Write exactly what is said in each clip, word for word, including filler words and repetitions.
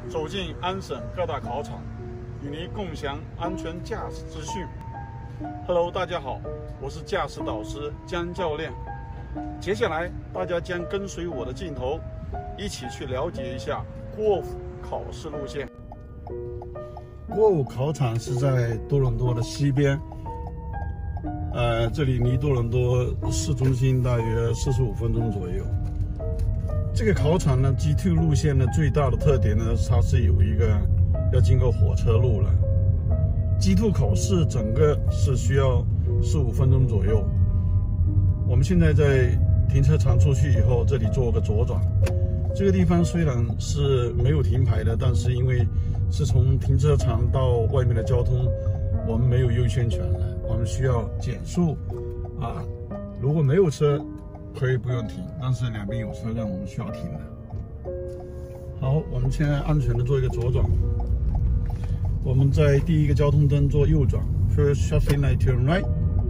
走进安省各大考场，与您共享安全驾驶资讯。Hello， 大家好，我是驾驶导师江教练。接下来，大家将跟随我的镜头，一起去了解一下过五考试路线。过五考场是在多伦多的西边，呃，这里离多伦多市中心大约四十五分钟左右。这个考场呢 ，G 二 路线的最大的特点呢，它是有一个要经过火车路了。G 二 考试整个是需要十五分钟左右。我们现在在停车场出去以后，这里做个左转。这个地方虽然是没有停牌的，但是因为是从停车场到外面的交通，我们没有优先权了，我们需要减速啊。如果没有车，可以不用停，但是两边有车辆，我们需要停的。好，我们现在安全的做一个左转。我们在第一个交通灯做右转 ，First traffic light turn right，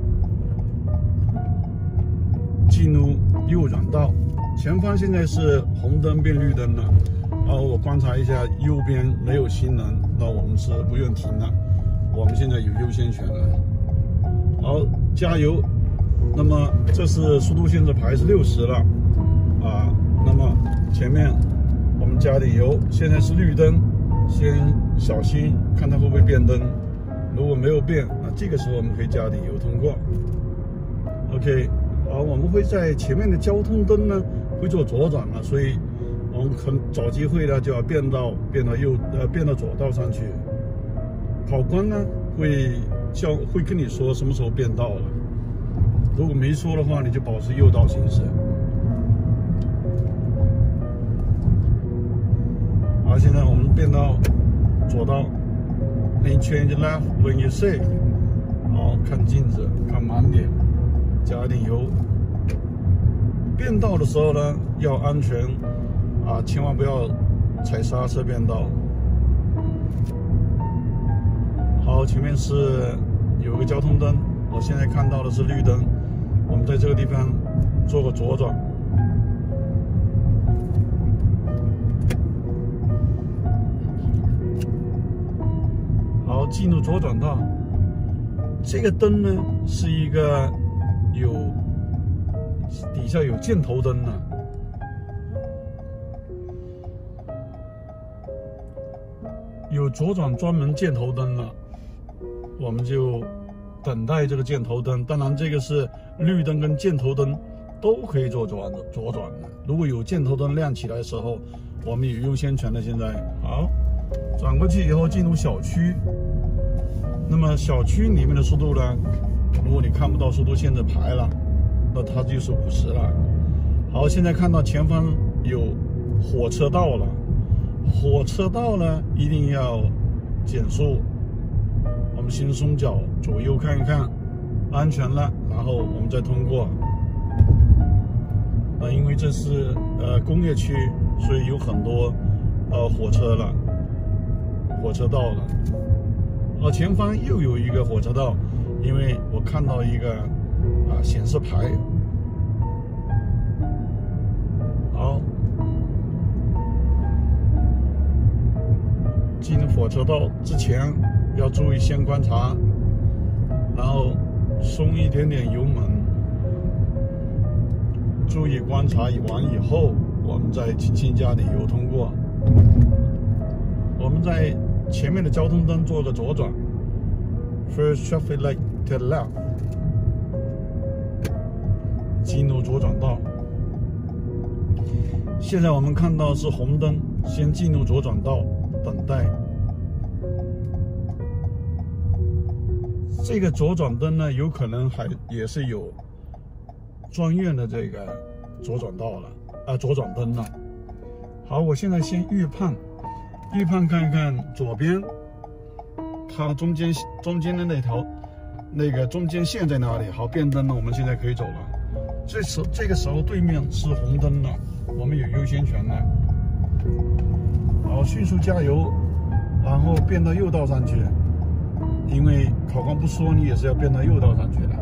进入右转道。前方现在是红灯变绿灯了，然后我观察一下右边没有行人，那我们是不用停的，我们现在有优先权了。好，加油！那么这是速度限制牌是六十了啊，那么前面我们加点油，现在是绿灯，先小心看它会不会变灯，如果没有变，那这个时候我们可以加点油通过。 OK， 好，我们会在前面的交通灯呢会做左转了，所以我们很找机会呢就要变道变到右呃变到左道上去。考官呢会教会跟你说什么时候变道了。 如果没说的话，你就保持右道行驶。好，现在我们变到左道 ，Lane change left when you safe。好，看镜子，看盲点，加点油。变道的时候呢，要安全啊，千万不要踩刹车变道。好，前面是有个交通灯，我现在看到的是绿灯。 我们在这个地方做个左转，好，进入左转道。这个灯呢是一个有底下有箭头灯的，有左转专门箭头灯了，我们就 等待这个箭头灯，当然这个是绿灯跟箭头灯都可以做左左转的。如果有箭头灯亮起来的时候，我们有优先权的。现在好，转过去以后进入小区，那么小区里面的速度呢？如果你看不到速度限制牌了，那它就是五十了。好，现在看到前方有火车道了，火车道呢一定要减速。 我们先松脚，左右看一看，安全了，然后我们再通过。啊，因为这是呃工业区，所以有很多呃火车了，火车道了。啊，前方又有一个火车道，因为我看到一个啊显示牌。好，进入火车道之前。 要注意，先观察，然后松一点点油门，注意观察完以后，我们再轻轻加点油通过。我们在前面的交通灯做个左转 ，First traffic light to the left， 进入左转道。现在我们看到是红灯，先进入左转道，等待。 这个左转灯呢，有可能还也是有专用的这个左转道了啊，左转灯了。好，我现在先预判，预判看一看左边，它中间中间的那条那个中间线在哪里？好，变灯了，我们现在可以走了。这时这个时候对面是红灯了，我们有优先权了。好，迅速加油，然后变到右道上去。 因为考官不说，你也是要变到右道上去的。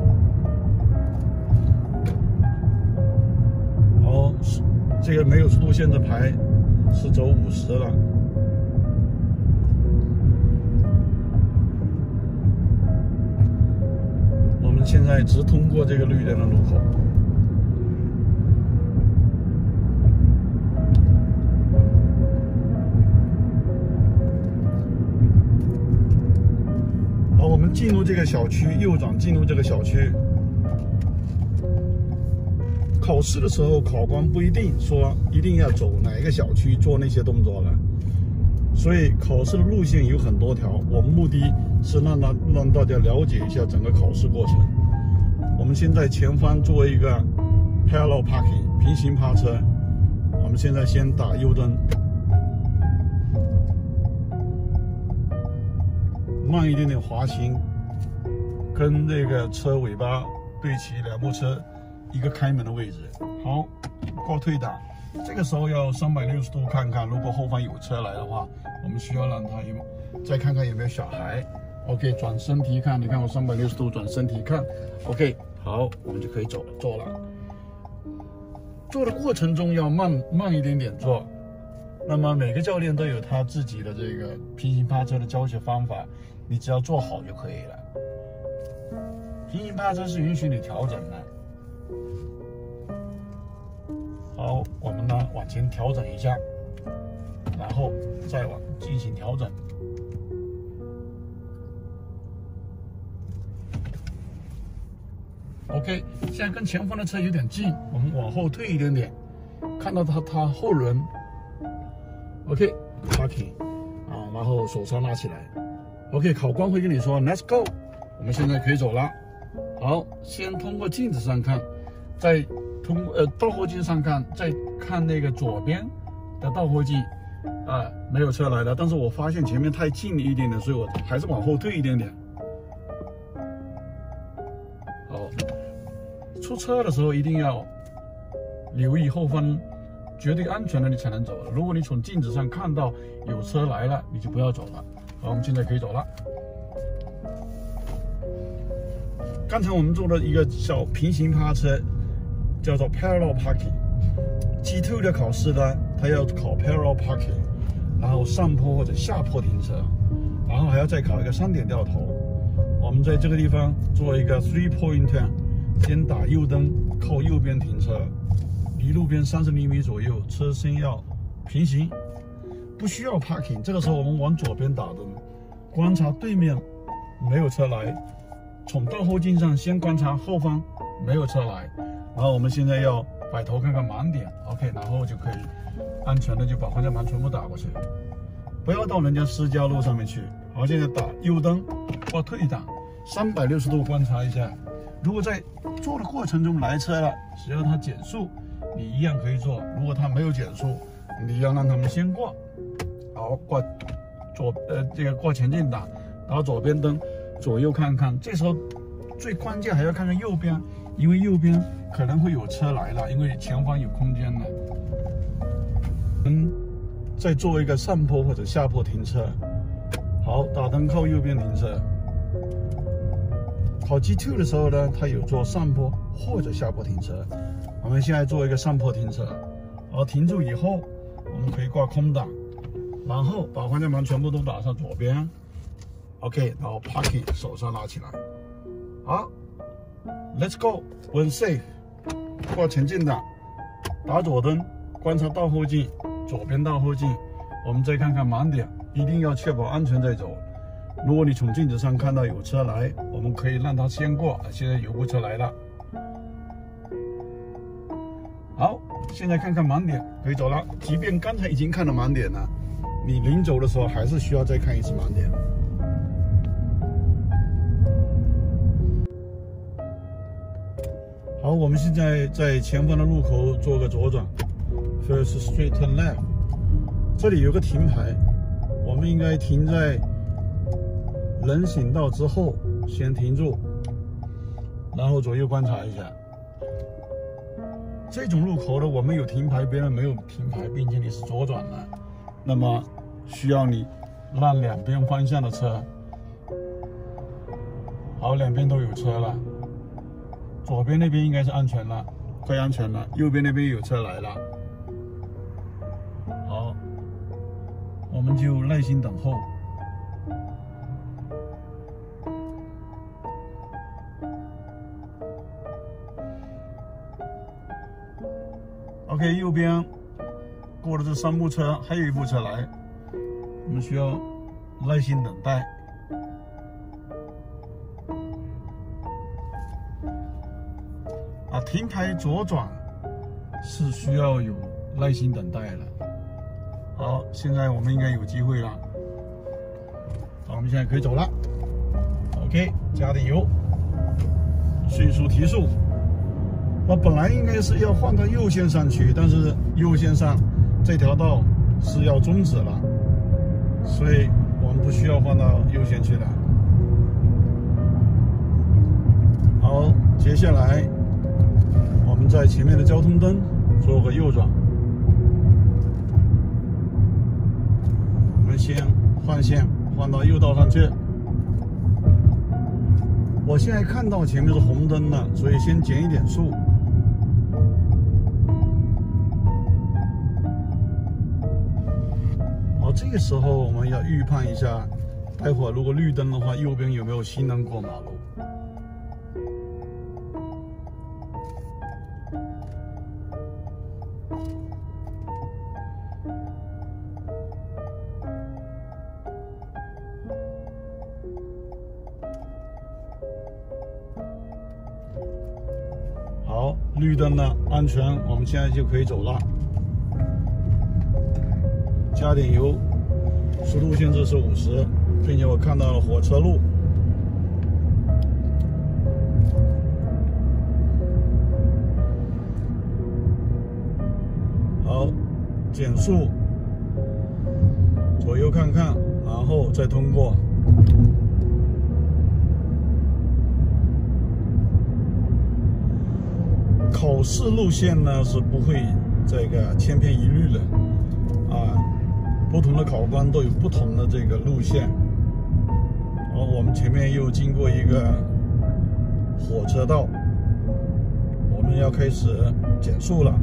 好，这个没有速度限制牌，是走五十了。 在直通过这个绿灯的路口。好，我们进入这个小区，右转进入这个小区。考试的时候，考官不一定说一定要走哪一个小区做那些动作的，所以考试的路线有很多条。我们目的是让大让大家了解一下整个考试过程。我们现在前方做一个 parallel parking 平行趴车，我们现在先打右灯，慢一点点滑行，跟那个车尾巴对齐，两部车一个开门的位置。好，过退档，这个时候要三百六十度看看，如果后方有车来的话，我们需要让他有再看看有没有小孩。OK， 转身体看，你看我三百六十度转身体看。OK， 好，我们就可以走了，做了。做的过程中要慢慢一点点做。那么每个教练都有他自己的这个平行趴车的教学方法，你只要做好就可以了。平行趴车是允许你调整的。好，我们呢往前调整一下，然后再往进行调整。OK， 现在跟前方的车有点近，我们往后退一点点，看到它它后轮。OK， parking 啊，然后手刹拉起来。OK， 考官会跟你说 Let's go， 我们现在可以走了。好，先通过镜子上看，再通呃倒后镜上看，再看那个左边的倒后镜，啊，没有车来了。但是我发现前面太近了一点点，所以我还是往后退一点点。好，出车的时候一定要留意后方绝对安全的，你才能走了。如果你从镜子上看到有车来了，你就不要走了。好，我们现在可以走了。刚才我们做了一个小平行趴车，叫做 parallel parking。G 二 的考试呢，它要考 parallel parking， 然后上坡或者下坡停车，然后还要再考一个三点掉头。我们在这个地方做一个 three point turn， 先打右灯，靠右边停车，离路边三十厘米左右，车身要平行，不需要 parking。这个时候我们往左边打灯，观察对面没有车来。从倒后镜上先观察后方没有车来，然后我们现在要摆头看看盲点 ，OK， 然后就可以安全的就把方向盘全部打过去，不要到人家私家路上面去。好，现在打右灯或退档，三百六十度观察一下。如果在做的过程中来车了，只要它减速，你一样可以做；如果它没有减速，你要让他们先过。好，过左呃这个过前进档，打左边灯。左右看看，这时候最关键还要看看右边，因为右边可能会有车来了，因为前方有空间了。嗯，再做一个上坡或者下坡停车。好，打灯靠右边停车。考 G 二 的时候呢，它有做上坡或者下坡停车。我们现在做一个上坡停车，好，停住以后，我们可以挂空档，然后把方向盘全部都打上左边。OK， 然后 parking 手上拉起来，好 ，Let's go， 稳 safe， 挂前进档，打左灯，观察倒后镜，左边倒后镜，我们再看看盲点，一定要确保安全再走。如果你从镜子上看到有车来，我们可以让他先过。现在有部车来了，好，现在看看盲点，可以走了。即便刚才已经看了盲点了，你临走的时候还是需要再看一次盲点。好，我们现在在前方的路口做个左转 ，First straight turn left。这里有个停牌，我们应该停在人行道之后，先停住，然后左右观察一下。这种路口呢，我们有停牌，别人没有停牌，并且你是左转的，那么需要你让两边方向的车，好，两边都有车了。左边那边应该是安全了，快安全了。右边那边有车来了，好，我们就耐心等候。 OK， 右边过了这三部车，还有一部车来，我们需要耐心等待。啊，停牌左转是需要有耐心等待的。好，现在我们应该有机会了。好，我们现在可以走了。OK， 加点油，迅速提速。我本来应该是要换到右线上去，但是右线上这条道是要终止了，所以我们不需要换到右线去了。好，接下来我们在前面的交通灯做个右转，我们先换线换到右道上去。我现在看到前面是红灯了，所以先减一点速。好，这个时候我们要预判一下，待会儿如果绿灯的话，右边有没有行人过马路。好，绿灯了，安全，我们现在就可以走了。加点油，速度限制是五十，并且我看到了火车路。好，减速，左右看看，然后再通过。考试路线呢是不会这个千篇一律的啊，不同的考官都有不同的这个路线。好，我们前面又经过一个火车道，我们要开始减速了。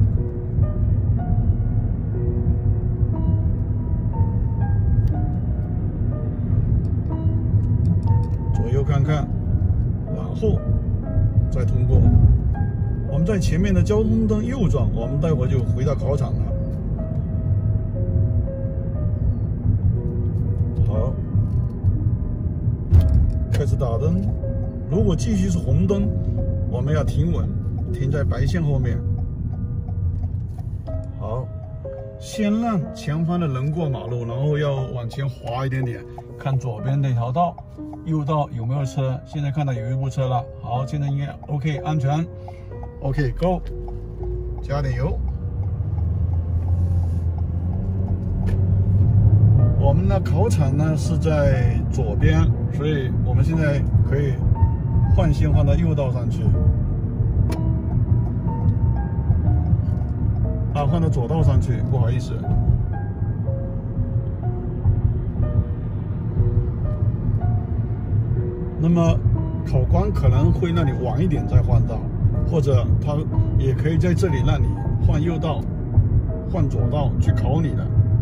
左右看看，然后再通过。我们在前面的交通灯右转，我们待会儿就回到考场了。好，开始打灯。如果继续是红灯，我们要停稳，停在白线后面。好，先让前方的人过马路，然后要往前滑一点点，看左边那条道，右道有没有车。现在看到有一部车了。好，现在应该 OK， 安全。OK， Go， 加点油。我们的考场呢是在左边，所以我们现在可以换线换到右道上去。啊，换到左道上去，不好意思。那么考官可能会让你晚一点再换道。或者他也可以在这里让你换右道、换左道去考你的。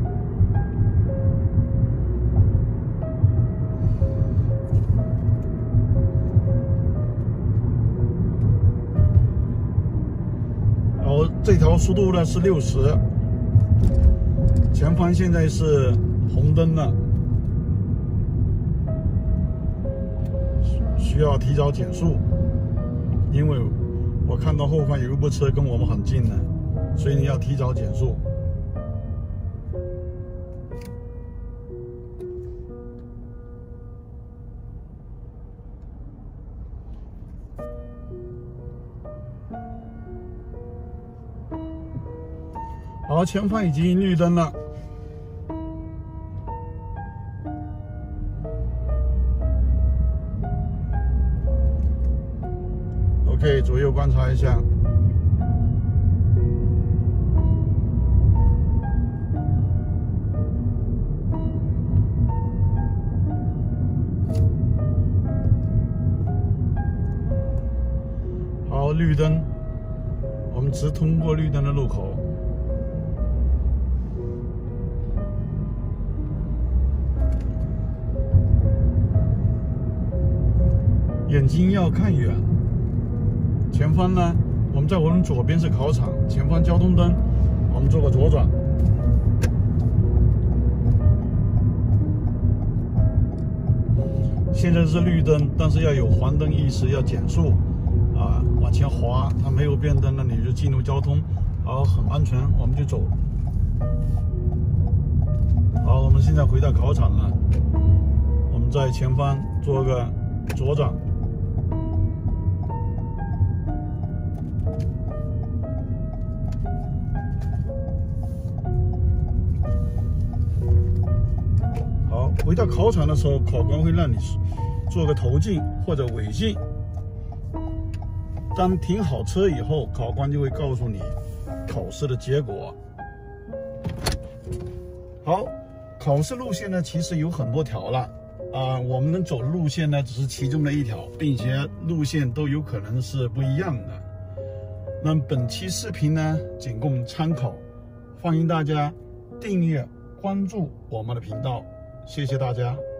然后这条速度呢是六十，前方现在是红灯了，需要提早减速，因为我看到后方有一部车跟我们很近的，所以你要提早减速。好，前方已经绿灯了。OK， 左右观察一下。好，绿灯，我们直通过绿灯的路口。眼睛要看远。前方呢，我们在我们左边是考场，前方交通灯我们做个左转。现在是绿灯，但是要有黄灯意识，要减速啊，往前滑。它没有变灯，那你就进入交通，好，很安全，我们就走。好，我们现在回到考场了，我们在前方做个左转。好，回到考场的时候，考官会让你做个头镜或者尾镜。当停好车以后，考官就会告诉你考试的结果。好，考试路线呢，其实有很多条了啊、呃，我们能走的路线呢，只是其中的一条，并且路线都有可能是不一样的。那么本期视频呢，仅供参考，欢迎大家订阅关注我们的频道，谢谢大家。